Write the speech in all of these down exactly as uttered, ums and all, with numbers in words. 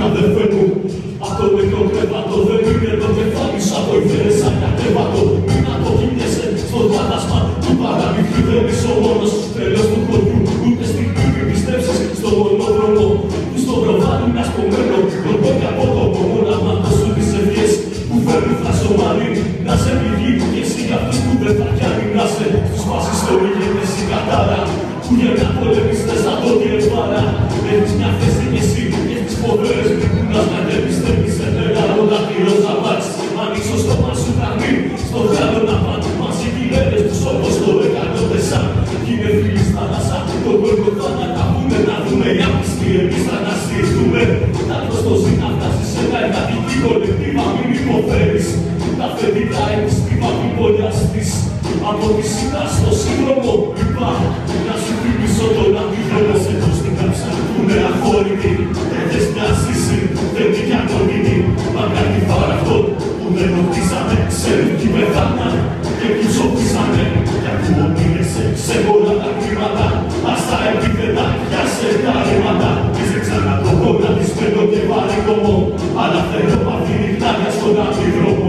αδερφέ μου. Αυτό νεκρό κρεβάτο δεν είναι το κεφάλι σου από ιδέες σαν κατέβατο. Μην αποκοιμιέσαι στο φάντασμα του παραμύθιου. Δεν είσαι ο μόνος τρελός του χωριού. Ούτε στιγμή μην πιστέψεις στον μονόδρομο που στο προβάλλουν μιας κομμένο. Ρωτώκει από το πομόναμα το σου τις ευχές που φέρνουν φρασομάνι. Να σε πληγεί και εσύ για αυτούς που δεν θα πιάνει. Να σε τους φάσεις στο ήγενες η κατάρα που για να πολεμιστές θα το διευάρα. Έχεις μια θέση και εσύ και τις φοβέρες μυκούνας να δεν πιστεύεις σε μεγάλο δακτυλός να βάξεις. Ανοίξω στο μάσου γραμμή, στο γράδο να πάνε μαζί κυλέρες τους όπως το έκανονται σαν. Κι είναι φίλοι στα θάλασσα, τον κόσμο θα ανακαπούμε να δούμε οι άπιστοι εμείς θα αναστηθούμε. Να προστοθεί να φτάσεις σε ένα εργατική κολεκτίβα μην υποφέρεις. Τα θετικά επιστήμα μην πολιαστείς. Από τη σειρά στο σύνδρομο είπα να σου θυμίσω τον αντίθρονο σε το στην κάψα που είναι αφόρητη. Έχεις μια σύση, δεν είναι για κοντινή. Μακάρι τη φάρα αυτό που δεν ρωτήσαμε. Ξέρουν τι πεθάνα και ποιους οπίσανε. Κι ακούω μείνεσαι σε όλα τα κλίματα. Ας τα επίθετα, πιάσε τα ρήματα. Είσαι ξανά το κόμμα της πέντο και βάλει κομμό. Αλλά θέλω παθήνει χνάρια στον αντιδρόμο.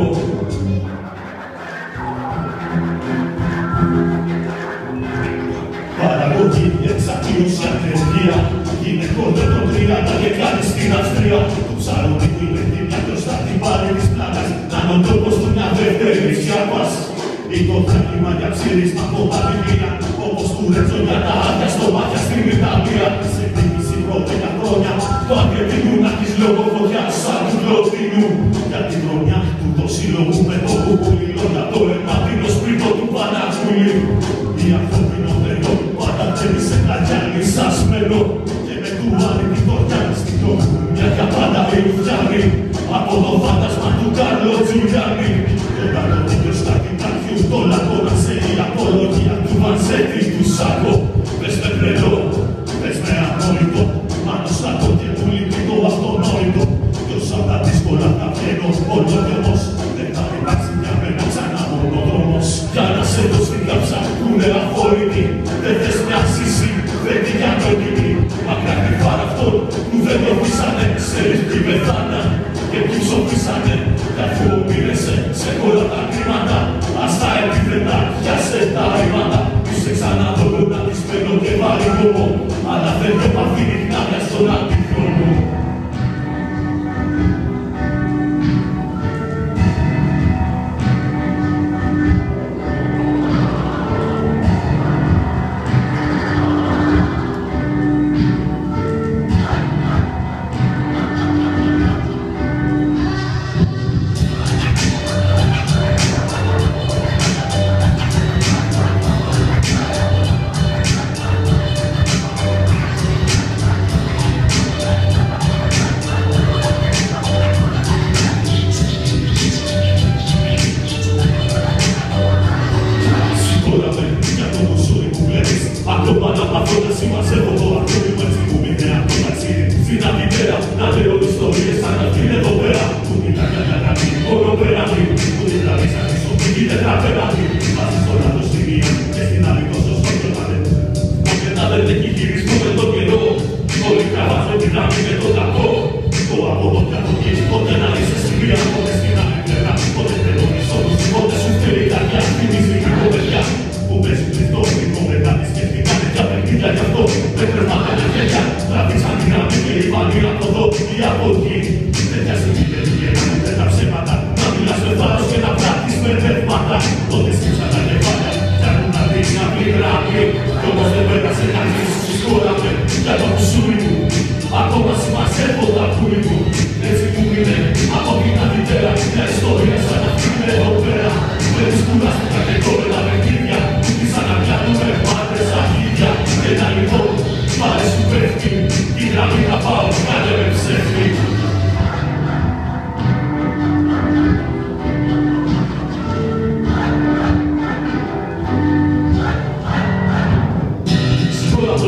Παραγωγή, εξαπλήρωση, ανεργία. Γυναικών δεν το τριάντα και κάνει στην Αυστρία. Του Ψαρονίκου είναι τη μια μπροστά την πάρη της πλάτας. Να είναι ο τρόπος του μια δεύτερη σιάπας. Ή το θράκημα για ψήρισμα από τα βιβλία. Όπως του ρέτσο για τα άδεια στο μάτια στην Ιταλία. Σε δίκηση πρώτα χρόνια το Αργεντινού να της λόγω φωτιάς σαν του Λωτινού. Για την χρονιά του το σύλλογου με το κουκουλίλο. Για το αιματίνο σπίρτο του Παναγουλίου. Η ανθρωπινότερο πάντα θέλει σε πλαγιάνι σας μένω. Και με του άλλη την κορτιάνη στην τόχου. Μια για πάντα η Λουφιάνη. Από το φάντασμα του Κάρλο Τζουλιάνη. Και τα λογίδιο στα κοιτάχιου το λαγώνασε η απολογία του Βανσέτη του Σάκο. Πες με τρελό, πες με ανόητο. Πάνω στα κόκκια του λυπεί το αυτονόητο. Κι όσα τα δύσκολα τα βγαίνω ολόδρομος. Δεν θα υπάρξει για μένα ξανά μονόδρομος. Για να σε δω στην κάψα που είναι αφόρητη. Δεν θες μια σύση, δεν τη για κοντινή. Μακάρι τη φάρα αυτόν που δεν το πείσανε. Ξέρεις τι πεθάνα και ποιους οπίσανε. Κι αφού πήρεσαι σε όλα τα κλίματα. Ας τα επίθετα, πιάσε τα ρήματα. Είσαι ξανά το κοντά της παίρνω και βάλει κόμμα. Αλλά δεν το παθήνει χνάρια στον αντιχρόνο.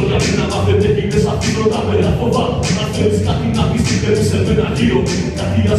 Κάτι να πεις τι παίρνεις σε μένα γύρω. Κάτι για